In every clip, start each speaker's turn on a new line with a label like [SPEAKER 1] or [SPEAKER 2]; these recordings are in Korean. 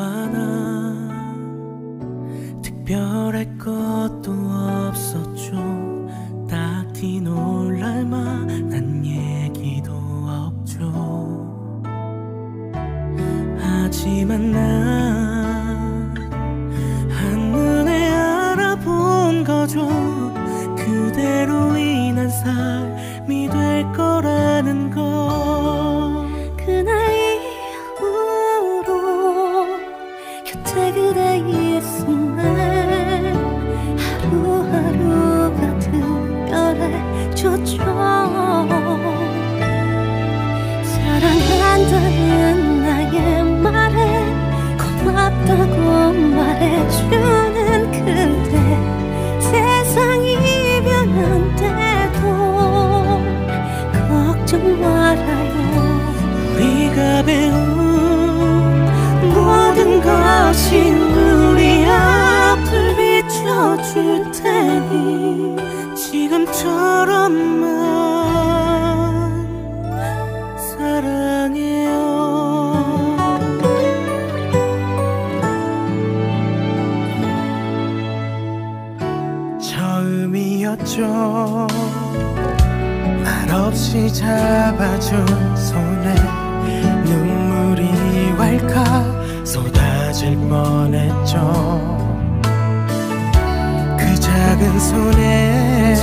[SPEAKER 1] 나 특별할 것도 없었죠. 딱히 놀랄 만한 얘기도 없죠. 하지만 난 한눈에 알아본 거죠. 그대로 인한 삶이 될 거라는 거.
[SPEAKER 2] 그날 이후로 곁에 그대 있음에 하루하루가 특별해졌죠. 사랑한다는 나의 말에 고맙다고 말해주는 그대. 세상이 변한데도 걱정 말아요.
[SPEAKER 1] 우리가 배운 모든 것이 우리 앞을 비춰줄 테니 지금처럼만 사랑해요. 처음이었죠. 말없이 잡아준 손에 눈물이 왈칵 쏟아질 뻔했죠. 그 작은 손에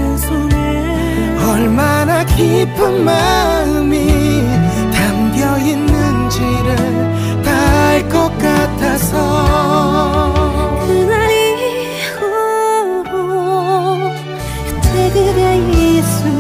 [SPEAKER 1] 얼마나 깊은 마음이 담겨 있는지를 다 알 것 같아서.
[SPEAKER 2] 그날 이후로 곁에 그대 있음